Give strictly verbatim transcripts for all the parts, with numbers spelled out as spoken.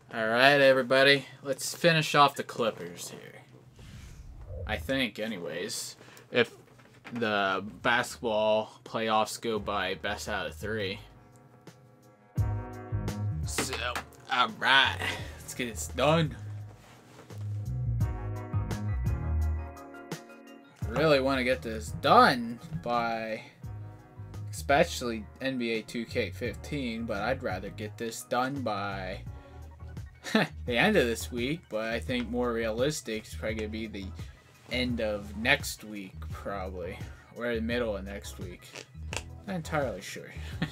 Alright, everybody. Let's finish off the Clippers here. I think, anyways. If the basketball playoffs go by best out of three. So, alright. Let's get this done. Really want to get this done by especially N B A two K fifteen, but I'd rather get this done by the end of this week, but I think more realistic is probably going to be the end of next week, probably, or the middle of next week. Not entirely sure.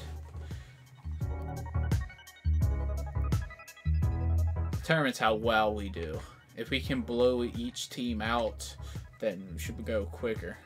Determines how well we do. If we can blow each team out, then we should go quicker.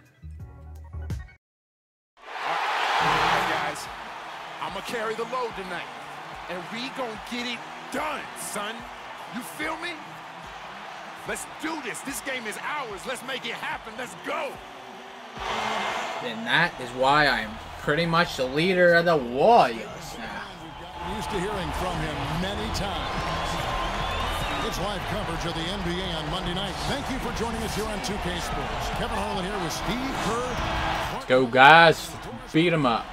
Alright, guys, I'm gonna carry the load tonight, and we gonna get it done, son. You feel me? Let's do this. This game is ours. Let's make it happen. Let's go. And that is why I'm pretty much the leader of the Warriors now. Used to hearing from him many times. It's live coverage of the N B A on Monday night. Thank you for joining us here on two K Sports. Kevin Harlan here with Steve Kerr. Let's go, guys. Beat them up.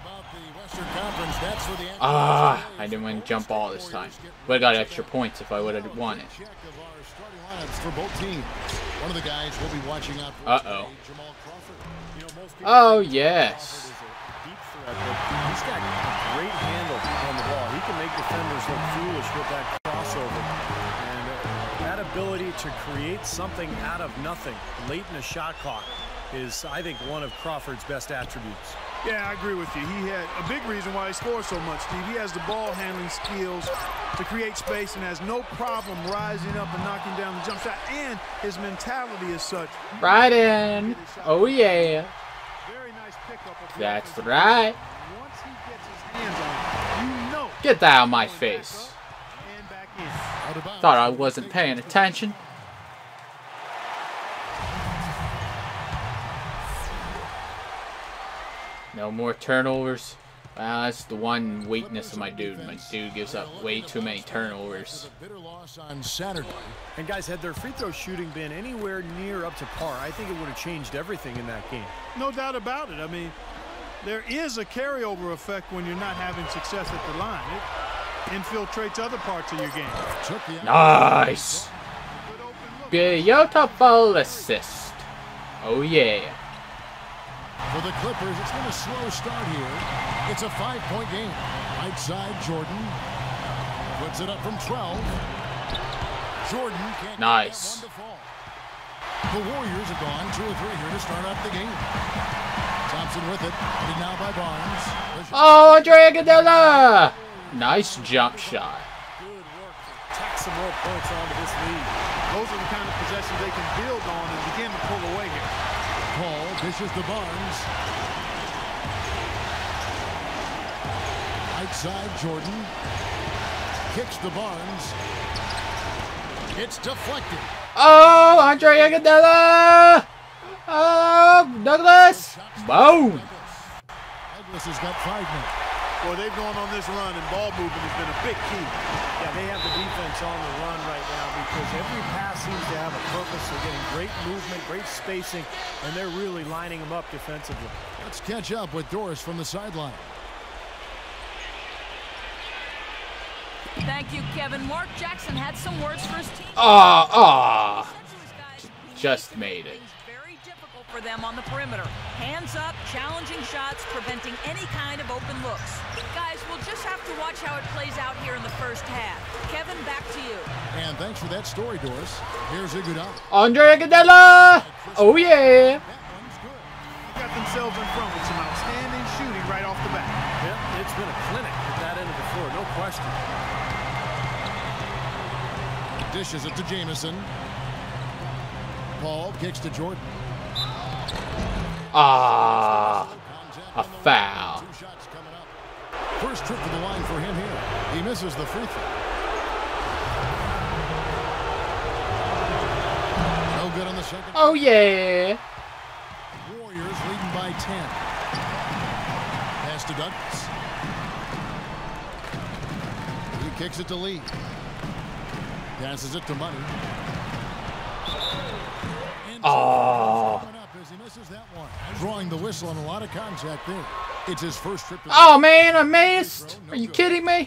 Ah, I didn't win jump ball this time. Would have got extra points if I would have won it. For both teams. One of the guys we'll be watching out for. Uh-oh. Oh, yes. He's got a great handle on the ball. He can make defenders look foolish with that crossover. And that ability to create something out of nothing late in a shot clock is, I think, one of Crawford's best attributes. Yeah, I agree with you. He had a big reason why he scores so much, Steve. He has the ball handling skills to create space and has no problem rising up and knocking down the jump shot. And his mentality is such. Right in. Oh, yeah. Very nice pickup. That's right. Once he gets his hands on it, you know. Get that out of my face. And back in. Thought I wasn't paying attention. No more turnovers. Well, that's the one weakness of my dude. My dude gives up way too many turnovers. On Saturday. And guys, had their free throw shooting been anywhere near up to par, I think it would have changed everything in that game. No doubt about it. I mean, there is a carryover effect when you're not having success at the line. It infiltrates other parts of your game. Nice. Beautiful assist. Oh, yeah. For the Clippers, it's been a slow start here. It's a five-point game. Right side, Jordan puts it up from twelve. Jordan can't nice. get that one to fall. The Warriors have gone two or three here to start out the game. Thompson with it, headed now by Barnes. Oh, Andrea Iguodala! Nice jump shot. Good work. Tack some more points onto this lead. Those are the kind of possessions they can build on and begin to pull away here. Paul dishes to Barnes. Right side, Jordan kicks to Barnes. It's deflected. Oh, Andrea Iguodala! Oh, Douglas! Boom! Douglas has got five minutes. Well, they've gone on this run, and ball movement has been a big key. Yeah, they have the defense on the run right now because every pass seems to have a purpose. They're getting great movement, great spacing, and they're really lining them up defensively. Let's catch up with Doris from the sideline. Thank you, Kevin. Mark Jackson had some words for his team. Ah, ah. Just made it. Very difficult for them on the perimeter. Hands up, challenging shots, preventing any kind of open looks. Guys, we'll just have to watch how it plays out here in the first half. Kevin, back to you. And thanks for that story, Doris. Here's Iguodala. Andrea Iguodala! Oh, yeah. Got themselves in front with some outstanding shooting right off the bat. Yep, it's been a clinic at that end of the floor, no question. Dishes it to Jamison. Paul kicks to Jordan. Ah, a foul. First trip to the line for him here. He misses the free throw. No good on the second. Oh, yeah. Warriors leading by ten. Pass to Douglas. He kicks it to Lee. Passes it to Money. Oh. As he misses that one. Drawing the whistle on a lot of contact there. It's his first trip to the Oh man, I missed. Are you kidding me?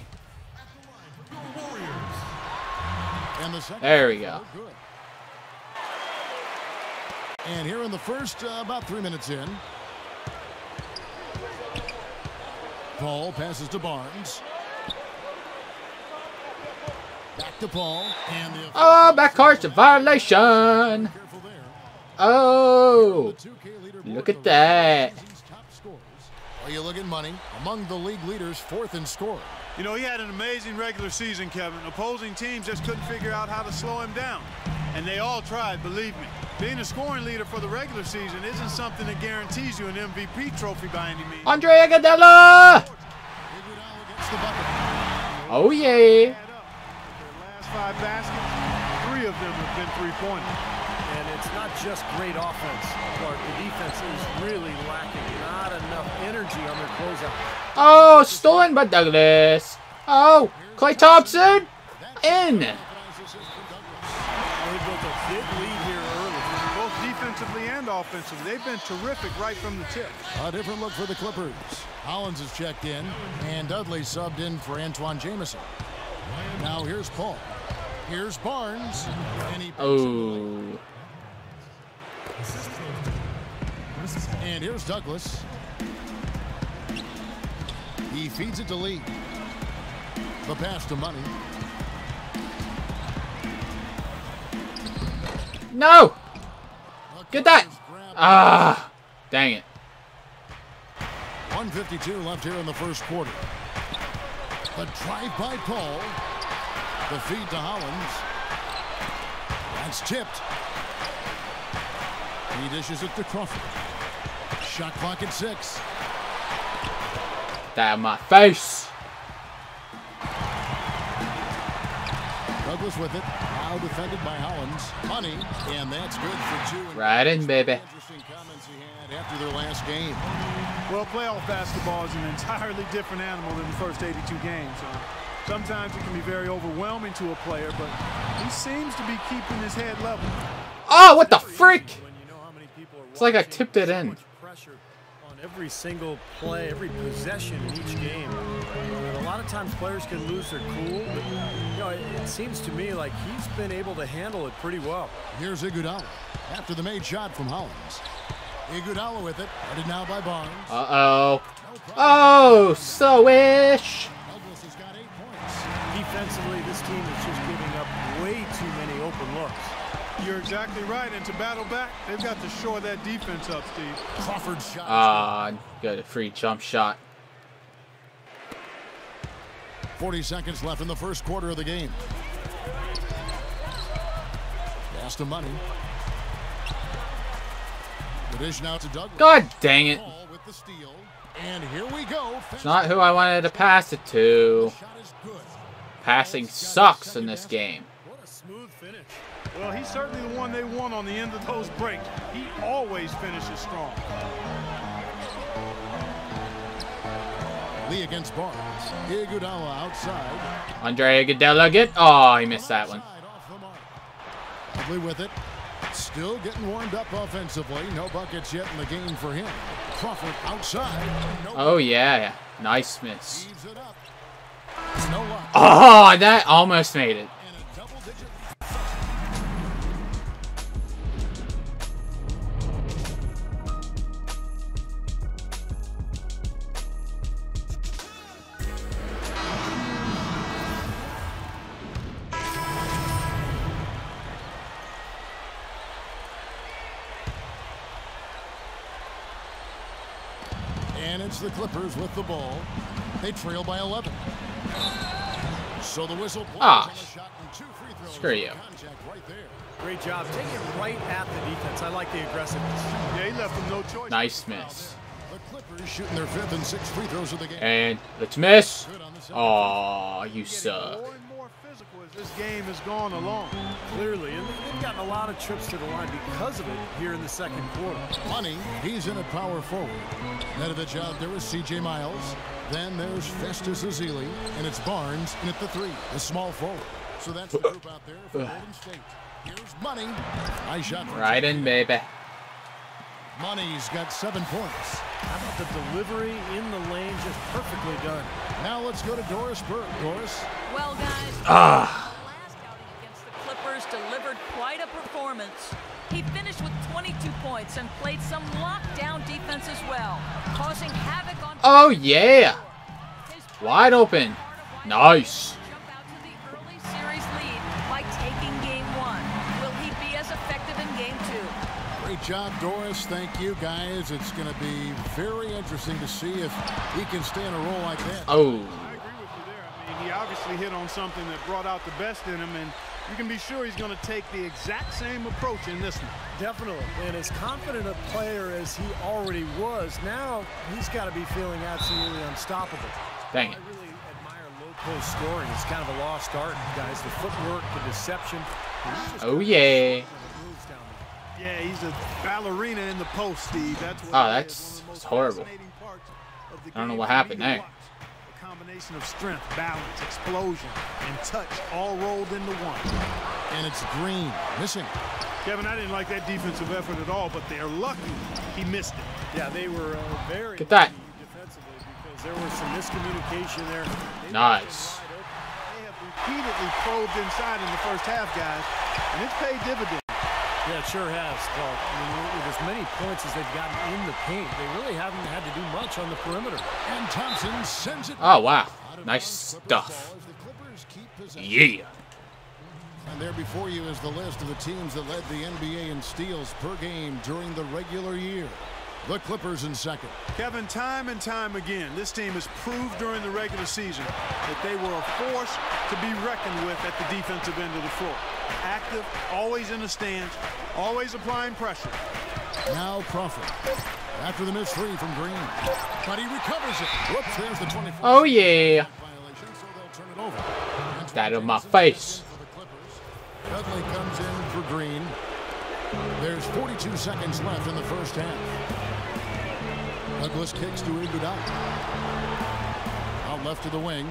And the second There we go. good. And here in the first, uh, about three minutes in. Paul passes to Barnes. Back to Paul. And the Oh, backcourt's a violation. careful there. Oh, The two K leaderboard look at of that. season's top scorers. Well, you look at Money, among the league leaders, fourth in scoring. You know, he had an amazing regular season, Kevin. Opposing teams just couldn't figure out how to slow him down. And they all tried, believe me. Being a scoring leader for the regular season isn't something that guarantees you an M V P trophy by any means. Andre Iguodala. Iguodala gets the bucket. Oh yeah. Add up. Their last five baskets, three of them have been three-pointers. And it's not just great offense, Clark. The defense is really lacking. Not enough energy on their closeout. Oh, stolen by Douglas. Oh, Klay Thompson. In. They built a big lead here early. Both defensively and offensively, they've been terrific right from the tip. A different look for the Clippers. Hollins is checked in, and Dudley subbed in for Antoine Jamison. Now here's Paul. Here's Barnes. And, he Oh. and here's Douglas. He feeds it to Lee. The pass to Money. No. Get that. Ah. Dang it. one fifty-two left here in the first quarter. The drive by Paul. The feed to Hollins. That's tipped. He dishes it to Crawford. Shot clock at six. That in my face. Douglas with it. Now defended by Hollins. Money. And that's good for two. Right in, baby. Interesting comments he had after their last game. Well, playoff basketball is an entirely different animal than the first eighty-two games. So sometimes it can be very overwhelming to a player, but he seems to be keeping his head level. Oh, what the freak? When you know how many people are It's like I watching, tipped it so in. much pressure on every single play, every possession in each game. And a lot of times players can lose their cool, but you know, it, it seems to me like he's been able to handle it pretty well. Here's Iguodala after the made shot from Hollins. Iguodala with it. Guarded now by Barnes. Uh-oh. Oh, so-ish. Douglas has got eight points. Defensively, this team is just giving up way too many open looks. You're exactly right, and to battle back, they've got to shore that defense up, Steve. Crawford's shot. Ah, got a free jump shot. forty seconds left in the first quarter of the game. Pass to Money. The dish now to Douglas. God dang it. Paul with the steal. And here we go. It's not who I wanted to pass it to. Shot is good. Passing sucks in this game. What a smooth finish. Well, he's certainly the one they want on the end of those breaks. He always finishes strong. Lee against Barnes. Iguodala outside. Andre Iguodala get. Oh, he missed that one. Outside off the mark. Dudley with it. Still getting warmed up offensively. No buckets yet in the game for him. Crawford outside. No Oh yeah, nice miss. leaves it up. No luck. Oh, that almost made it. And a double digit. And it's the Clippers with the ball. They trail by eleven. So the whistle blows Ah, on the shot and two free throws. screw you. Contact right there. Great job. Take it right at the defense. I like the aggressiveness. Yeah, he left him no choice. Nice miss. The Clippers shooting their fifth and sixth free throws of the game. And let's miss. Good on the second. Oh, you Getting suck. more and more physical as this game has gone along. Clearly, and they've gotten a lot of trips to the line because of it here in the second quarter. Money, he's in at power forward. Nedovich out there with C J Miles. Then there's Festus Ezeli, and it's Barnes in at the three, the small forward. So that's the group out there for Golden State. Here's Money. Nice shot. Right in, baby. Money's got seven points. How about the delivery in the lane, just perfectly done. Now let's go to Doris Burke. Doris. Well, guys, Ah. the last outing against the Clippers delivered quite a performance. He finished with twenty-two points and played some lockdown defense as well, causing havoc on. Oh yeah. Wide open. Nice. Jump out to the early series lead by taking game one. Will he be as effective in game two? Great job, Doris. Thank you, guys. It's going to be very interesting to see if he can stay in a role like that. Oh. I agree with you there. I mean, he obviously hit on something that brought out the best in him, and you can be sure he's going to take the exact same approach in this one. Definitely. And as confident a player as he already was, now he's got to be feeling absolutely unstoppable. Dang it. I really admire low post scoring. It's kind of a lost art, guys. The footwork, the deception. Oh yeah. Yeah, he's a ballerina in the post, Steve. That's what Oh, it that's, is. One of the most that's horrible. fascinating parts of the I don't know game what for me happened to there. watch. A combination of strength, balance, explosion, and touch all rolled into one. And it's Green missing. Kevin, I didn't like that defensive effort at all, but they're lucky he missed it. Yeah, they were uh, very Get that. lucky defensively because there was some miscommunication there. They Nice. They have repeatedly probed inside in the first half, guys, and it's paid dividends. Yeah, it sure has, Clark. I mean, with as many points as they've gotten in the paint, they really haven't had to do much on the perimeter. And Thompson sends it. Oh wow. Out of Nice bounds, Clippers stuff. ball as the Clippers keep possession. Yeah. And there before you is the list of the teams that led the N B A in steals per game during the regular year. The Clippers in second. Kevin, time and time again, this team has proved during the regular season that they were a force to be reckoned with at the defensive end of the floor. Active, always in the stands, always applying pressure. Now Crawford. After the missed three from Green. But he recovers it. Whoops, there's the twenty-four. Oh yeah. Violation, so they'll turn it over. And That in my face. for the Clippers. Dudley comes in for Green. There's forty-two seconds left in the first half. Douglas kicks to Iguodala. Out left to the wing.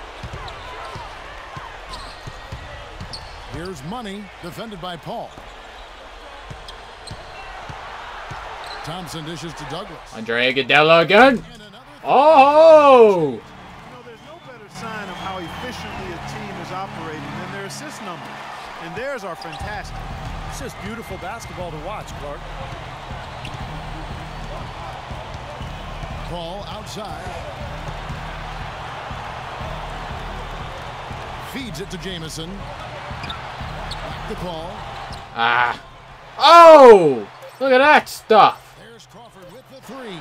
Here's Money, defended by Paul. Thompson dishes to Douglas. Andre Iguodala again. And another Oh. You know, there's no better sign of how efficiently a team is operating than their assist numbers. And theirs are fantastic. It's just beautiful basketball to watch, Clark. Paul outside. Feeds it to Jamison. Back to Paul. Ah. Oh. Look at that stuff. There's Crawford with the three.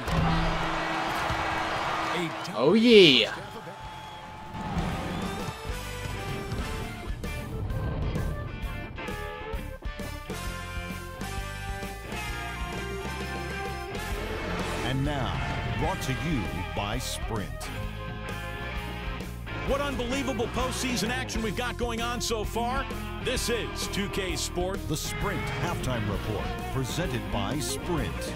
Eight. Oh yeah. And now, brought to you by Sprint. What unbelievable postseason action we've got going on so far. This is two K Sport. The Sprint Halftime Report, presented by Sprint.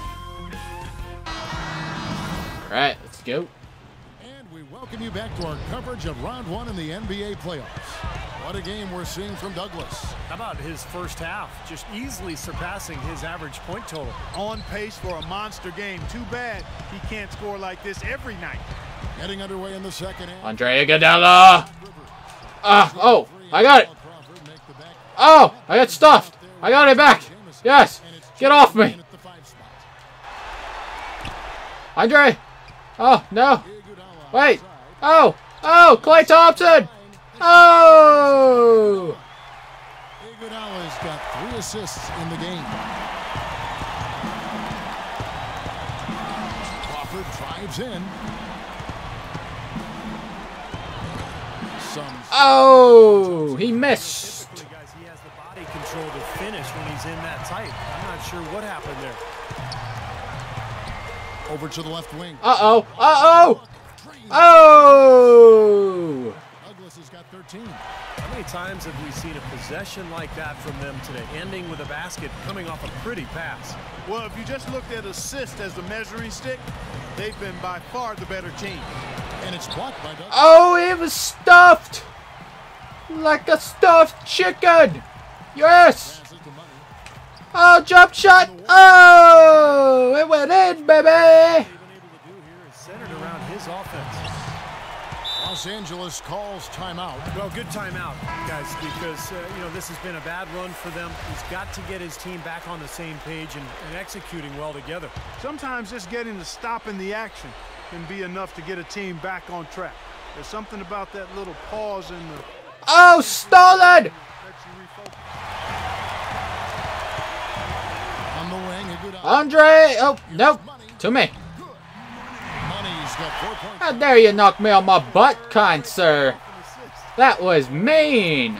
All right, let's go. And we welcome you back to our coverage of round one in the N B A playoffs. What a game we're seeing from Douglas. How about his first half? Just easily surpassing his average point total. On pace for a monster game. Too bad he can't score like this every night. Getting underway in the second half. Andre Iguodala. Ah. Oh. I got it. Oh. I got stuffed. I got it back. Yes. Get off me. Andre. Oh no. Wait. Oh. Oh. Klay Thompson. Oh! Iguodala's got three assists in the game. Crawford drives in. Some Oh! He missed. Guys, he has the body control to finish when he's in that tight. I'm not sure what happened there. over to the left wing. Uh-oh. Uh-oh. Oh! Douglas has got thirteen. How many times have we seen a possession like that from them today, ending with a basket coming off a pretty pass? Well, if you just looked at assist as the measuring stick, they've been by far the better team. And it's blocked by Douglas. Oh, it was stuffed. Like a stuffed chicken. Yes. Oh, jump shot. Oh, it went in, baby. Centered around his offense. Los Angeles calls timeout. Well, good timeout, guys, because, uh, you know, this has been a bad run for them. He's got to get his team back on the same page and, and executing well together. Sometimes just getting to stop in the action can be enough to get a team back on track. There's something about that little pause in the... Oh, stolen! On the wing, a good Andre! Oh, nope. To me. Money's got four points. How dare you knock me on my butt, kind sir? That was mean.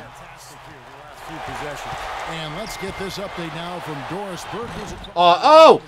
And let's get this update now from Doris Burke. Oh, oh!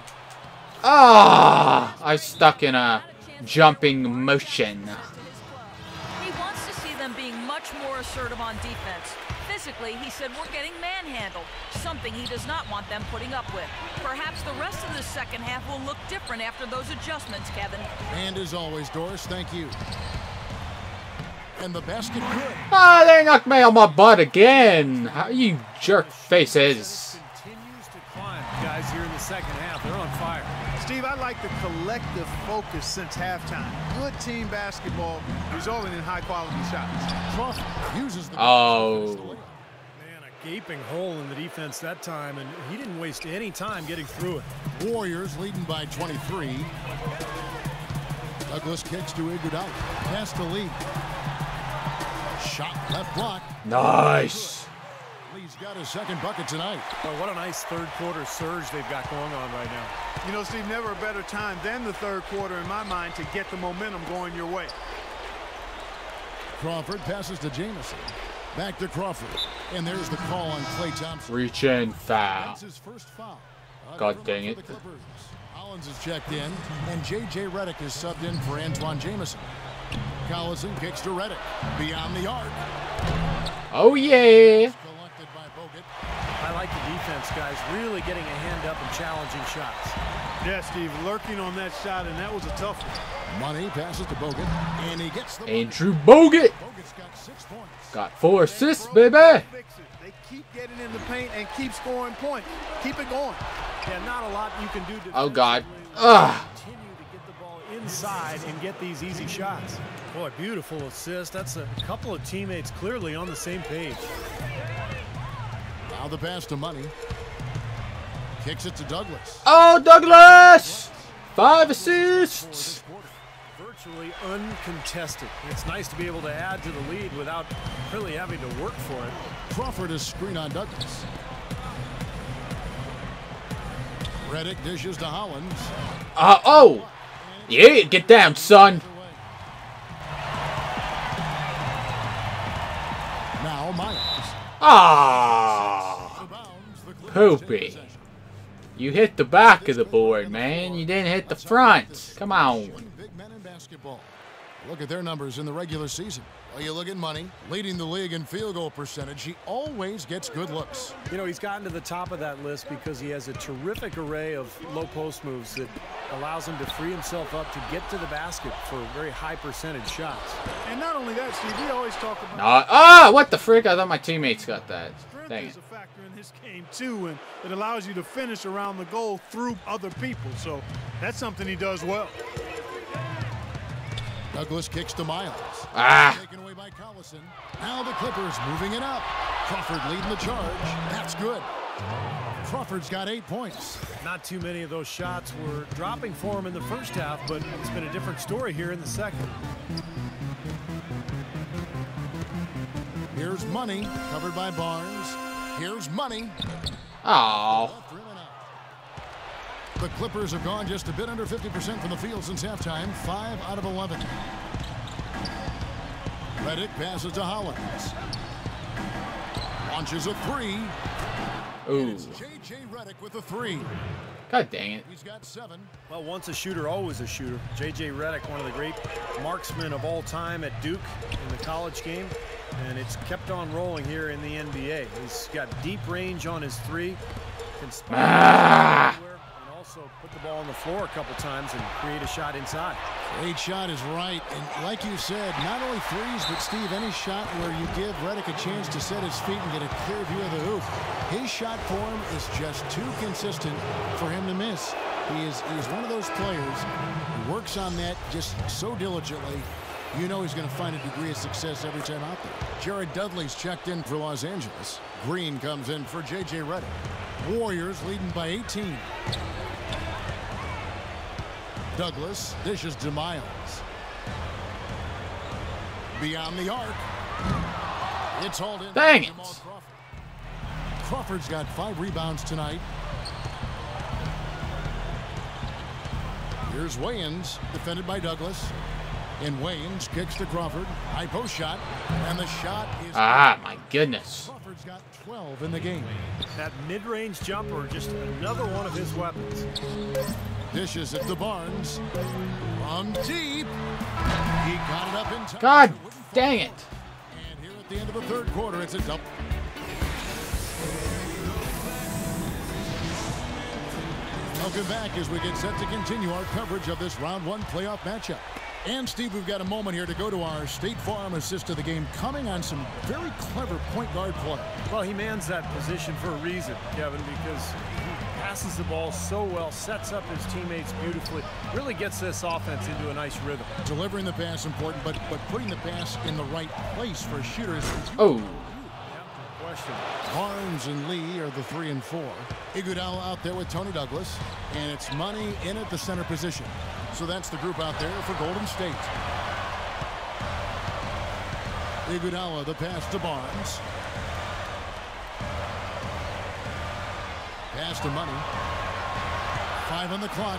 Ah! I stuck in a jumping motion. He wants to see them being much more assertive on defense. Physically, he said we're getting manhandled, something he does not want them putting up with. Perhaps the rest of the second half will look different after those adjustments, Kevin. And as always, Doris, thank you. And the basket good. Ah, they knocked me on my butt again. How you jerk faces. Continues to climb, guys, here in the second half. They're on fire. Steve, I like the collective focus since halftime. Good team basketball resulting in high-quality shots. Crawford uses the... Oh. Man, a gaping hole in the defense that time, and he didn't waste any time getting through it. Warriors leading by twenty-three. Douglas kicks to Iguodala. Pass to Lee. Shot left block. Nice. Lee's got his second bucket tonight. Well, what a nice third quarter surge they've got going on right now. You know, Steve, never a better time than the third quarter in my mind to get the momentum going your way. Crawford passes to Jamison. Back to Crawford. And there's the call on Klay Thompson. Reach in foul. That's his first foul. God dang it. Collins is checked in, and J J Redick is subbed in for Antoine Jamison. Collison kicks to Redick. Beyond the arc. Oh, yeah. Collected by Bogut. I like the defense, guys, really getting a hand up and challenging shots. Yeah, Steve, lurking on that shot, and that was a tough one. Money passes to Bogut, and he gets the Andrew Bogut. Bogut's got six points. Got four assists, baby. They keep getting in the paint and keep scoring points. Keep it going. Yeah, not a lot you can do. Oh, God. Ugh. Continue to get the ball inside and get these easy shots. Boy, beautiful assist. That's a couple of teammates clearly on the same page. Now the pass to Money. Kicks it to Douglas. Oh, Douglas. Five assists. Virtually uncontested. It's nice to be able to add to the lead without really having to work for it. Crawford is screen on Douglas. Redick dishes to Hollins. Uh, oh. Yeah, get down, son. Now Myers. Ah. Poopy. You hit the back of the board, man. You didn't hit the front. Come on. Big men in basketball. Look at their numbers in the regular season. Well, you look at Money, leading the league in field goal percentage. He always gets good looks. You know, he's gotten to the top of that list because he has a terrific array of low post moves that allows him to free himself up to get to the basket for very high percentage shots. And not only that, Steve, we always talk about... Nah, ah, what the frick? I thought my teammates got that. Dang Strength is it. a factor in this game, too, and it allows you to finish around the goal through other people. So that's something he does well. Douglas kicks to Miles. Ah. Taken away by Collison. Now the Clippers moving it up. Crawford leading the charge. That's good. Crawford's got eight points. Not too many of those shots were dropping for him in the first half, but it's been a different story here in the second. Here's Money, covered by Barnes. Here's Money. Oh. The Clippers have gone just a bit under fifty percent from the field since halftime, five out of eleven. Redick passes to Hollins. Launches a three. Ooh. It's J J Redick with a three. God dang it. He's got seven. Well, once a shooter, always a shooter. J J Redick, one of the great marksmen of all time at Duke in the college game, and it's kept on rolling here in the N B A. He's got deep range on his three. Can spot Ah. anywhere, and also put the ball on the floor a couple times and create a shot inside. Great shot is right. And like you said, not only threes, but Steve, any shot where you give Redick a chance to set his feet and get a clear view of the hoop, his shot form is just too consistent for him to miss. He is he's one of those players who works on that just so diligently. You know he's going to find a degree of success every time out there. Jared Dudley's checked in for Los Angeles. Green comes in for J J Redick. Warriors leading by eighteen. Douglas dishes to Miles. Beyond the arc. It's hauled in. Dang it. Crawford. Crawford's got five rebounds tonight. Here's Wayans, defended by Douglas. And Wayans kicks to Crawford. High post shot. And the shot is... Ah, my goodness. Crawford's got twelve in the game. That mid-range jumper, just another one of his weapons. Dishes it to Barnes. From deep. He got it up in time. God dang it. And here at the end of the third quarter, it's a double. Welcome back as we get set to continue our coverage of this round one playoff matchup. And Steve, we've got a moment here to go to our State Farm assist of the game, coming on some very clever point guard play. Well, he mans that position for a reason, Kevin, because he passes the ball so well, sets up his teammates beautifully, really gets this offense into a nice rhythm. Delivering the pass important, but but putting the pass in the right place for shooters. Oh. Question. Barnes and Lee are the three and four. Iguodala out there with Tony Douglas, and it's Money in at the center position. So that's the group out there for Golden State. Iguodala, the pass to Barnes. Pass to Money. Five on the clock.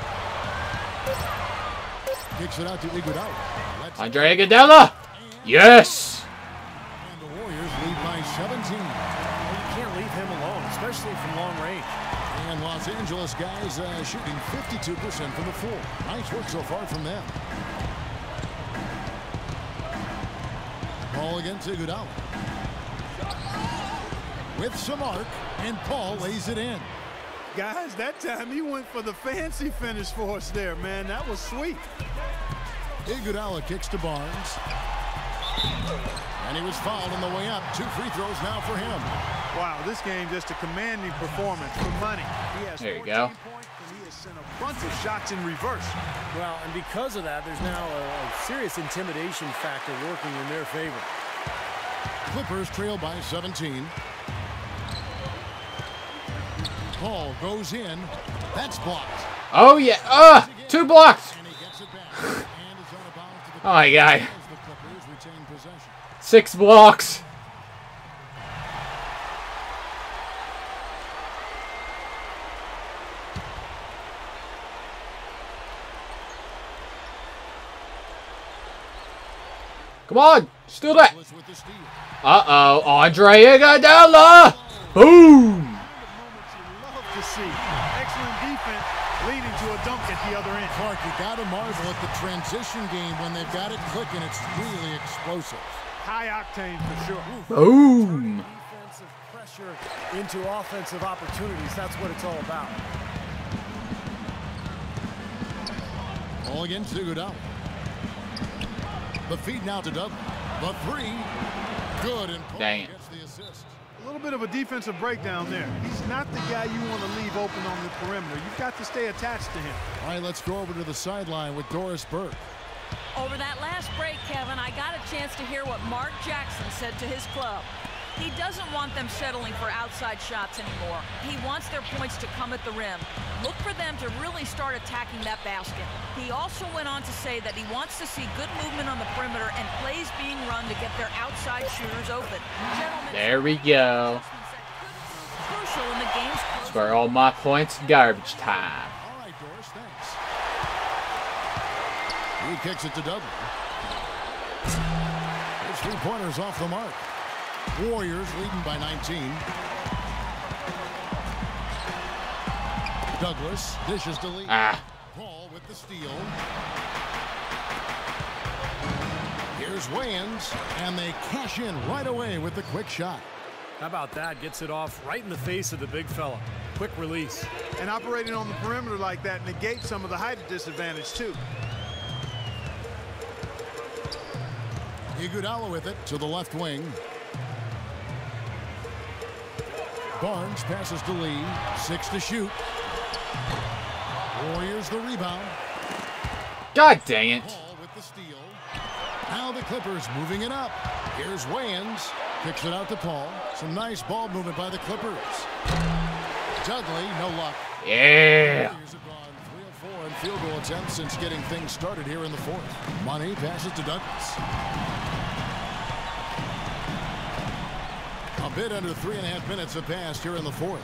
Kicks it out to Iguodala. Let's Andre Iguodala. Yes. And the Warriors lead by seventeen. Well, you can't leave him alone, especially from long range. And Los Angeles guys uh, shooting fifty-two percent from the floor. Nice work so far from them. Ball against Iguodala. With some arc, and Paul lays it in. Guys, that time he went for the fancy finish for us there, man. That was sweet. Iguodala kicks to Barnes. And he was fouled on the way up. Two free throws now for him. Wow, this game just a commanding performance for Money. He has There you go. points, and he has sent a bunch of shots in reverse. Well, and because of that, there's now a, a serious intimidation factor working in their favor. Clippers trail by seventeen. Paul goes in. That's blocked. Oh, yeah. Ah, two blocks. And he gets it back. And is on a bounce to the Oh, my God. as the Clippers retain possession. Six blocks. Come on, steal that. With the steal. Uh-oh, Andre Iguodala. Boom. Moments you love to see. Excellent defense leading to a dunk at the other end. Clark, you got to marvel at the transition game when they've got it clicking. It's really explosive. High octane for sure. Boom. Defensive pressure into offensive opportunities. That's what it's all about. All against Iguodala. The feed now to Dudley. The three. Good. And Paul Dang it. gets the assist. A little bit of a defensive breakdown there. He's not the guy you want to leave open on the perimeter. You've got to stay attached to him. All right, let's go over to the sideline with Doris Burke. Over that last break, Kevin, I got a chance to hear what Mark Jackson said to his club. He doesn't want them settling for outside shots anymore. He wants their points to come at the rim. Look for them to really start attacking that basket. He also went on to say that he wants to see good movement on the perimeter and plays being run to get their outside shooters open. Gentlemen, There we go. crucial in the game's That's where all my points garbage time. All right, Doris, thanks. He kicks it to Dudley. His three-pointers off the mark. Warriors leading by nineteen. Douglas dishes to Lee. Ah. Paul with the steal. Here's Wayans, and they cash in right away with the quick shot. How about that? Gets it off right in the face of the big fella. quick release. And operating on the perimeter like that negates some of the height disadvantage, too. Iguodala with it to the left wing. Barnes passes to Lee. Six to shoot. Warriors the rebound. God dang it. Paul with the steal. Now the Clippers moving it up. Here's Wayans. Kicks it out to Paul. Some nice ball movement by the Clippers. Dudley, no luck. Yeah. Warriors have gone three of four in field goal attempts since getting things started here in the fourth. Money passes to Douglas. A bit under three and a half minutes have passed here in the fourth.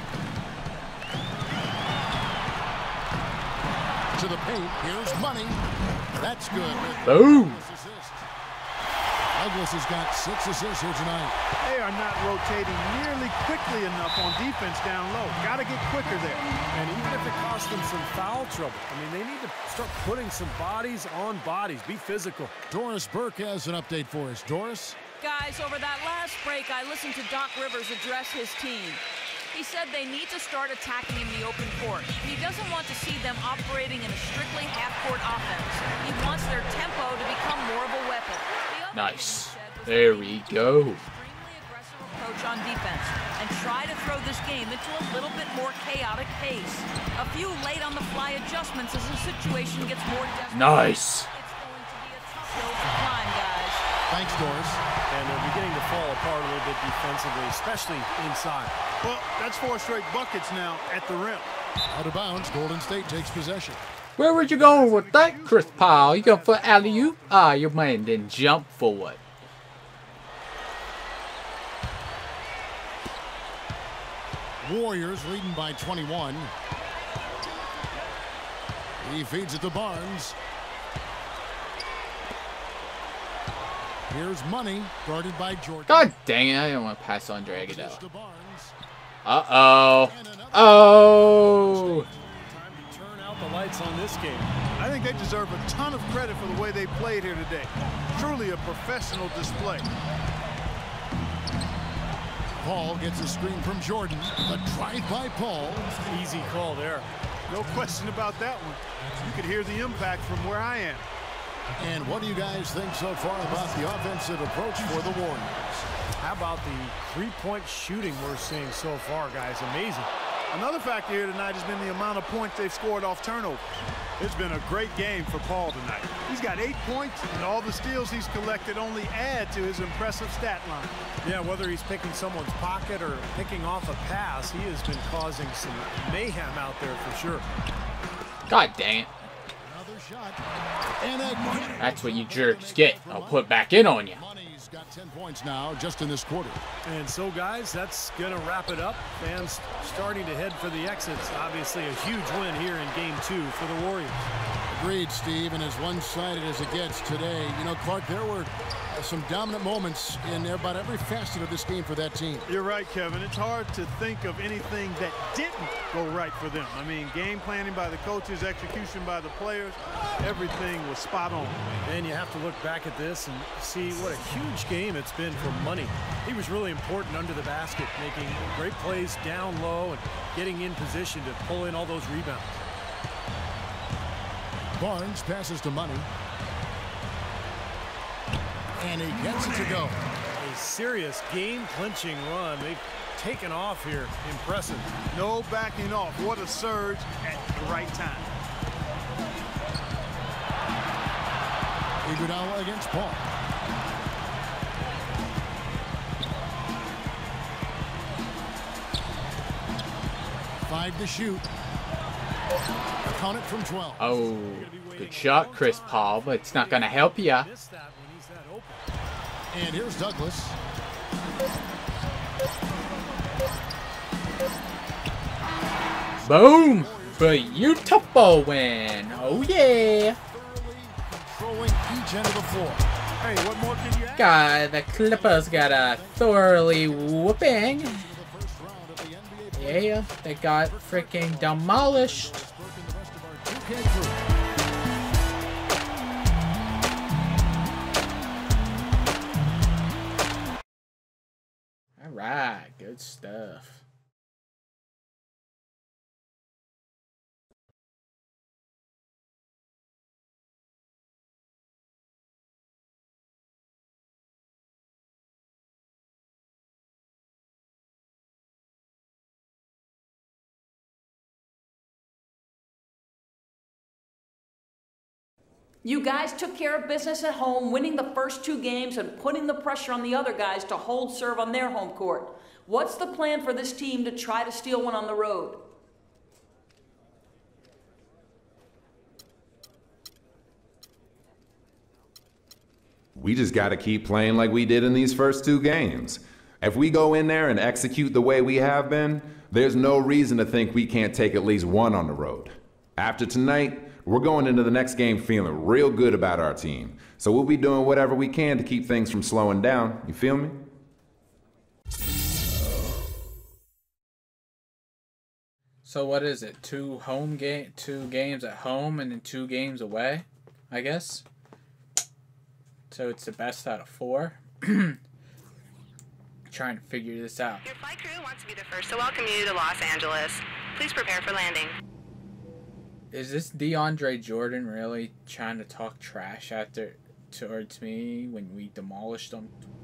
To the paint. Here's Money. That's good. Boom. Douglas has got six assists here tonight. They are not rotating nearly quickly enough on defense down low. Got to get quicker there. And even if it costs them some foul trouble, I mean, they need to start putting some bodies on bodies. Be physical. Doris Burke has an update for us. Doris? Guys, over that last break, I listened to Doc Rivers address his team. He said they need to start attacking in the open court. He doesn't want to see them operating in a strictly half-court offense. He wants their tempo to become more of a weapon. The Nice. There we go. extremely aggressive approach on defense and try to throw this game into a little bit more chaotic pace. A few late-on-the-fly adjustments as the situation gets more desperate. Nice. It's going to be a tough hill to climb, guys. Thanks, Doris. And they're beginning to fall apart a little bit defensively, especially inside. Well, that's four straight buckets now at the rim. Out of bounds, Golden State takes possession. Where would you go with that, Chris Paul? You go for alley-oop? Ah, your man didn't jump forward. Warriors leading by twenty-one. He feeds it to Barnes. Here's Money, guarded by Jordan. God dang it, I don't want to pass on Iguodala. To Barnes. Uh-oh. Oh. Time to turn out the lights on this game. I think they deserve a ton of credit for the way they played here today. Truly a professional display. Paul gets a screen from Jordan. A drive by Paul. Easy call there. No question about that one. You could hear the impact from where I am. And what do you guys think so far about the offensive approach for the Warriors? How about the three-point shooting we're seeing so far, guys? Amazing. Another factor here tonight has been the amount of points they've scored off turnover. It's been a great game for Paul tonight. He's got eight points, and all the steals he's collected only add to his impressive stat line. Yeah, whether he's picking someone's pocket or picking off a pass, he has been causing some mayhem out there for sure. God dang it. Another shot. And a That's what you jerks get. I'll put back in on you. Money's got ten points now just in this quarter. And so, guys, that's going to wrap it up. Fans starting to head for the exits. Obviously, a huge win here in Game two for the Warriors. Agreed, Steve, and as one-sided as it gets today, you know, Clark, there were some dominant moments in about every facet of this game for that team. You're right, Kevin. It's hard to think of anything that didn't go right for them. I mean, game planning by the coaches, execution by the players, everything was spot on. And you have to look back at this and see what a huge game it's been for Money. He was really important under the basket, making great plays down low and getting in position to pull in all those rebounds. Barnes passes to Money. And he gets it to go. A serious game-clinching run. They've taken off here. Impressive. No backing off. What a surge at the right time. Iguodala against Paul. Five to shoot. Count it from twelve. Oh, good shot, Chris Paul, but it's not going to help ya. Missed that when he's that open. And here's Douglas. Boom! Beautiful win. Oh, yeah. Controlling each end of the floor. Hey, what more can you add? God, the Clippers got a thoroughly whooping. Yeah, they got freaking demolished. All right, good stuff. You guys took care of business at home, winning the first two games and putting the pressure on the other guys to hold serve on their home court. What's the plan for this team to try to steal one on the road? We just got to keep playing like we did in these first two games. If we go in there and execute the way we have been, there's no reason to think we can't take at least one on the road. After tonight, we're going into the next game feeling real good about our team. So we'll be doing whatever we can to keep things from slowing down. You feel me? So what is it? Two home game, two games at home, and then two games away, I guess. So it's the best out of four. Trying to figure this out. Your flight crew wants to be the first to welcome you to Los Angeles. Please prepare for landing. Is this DeAndre Jordan really trying to talk trash after towards me when we demolished them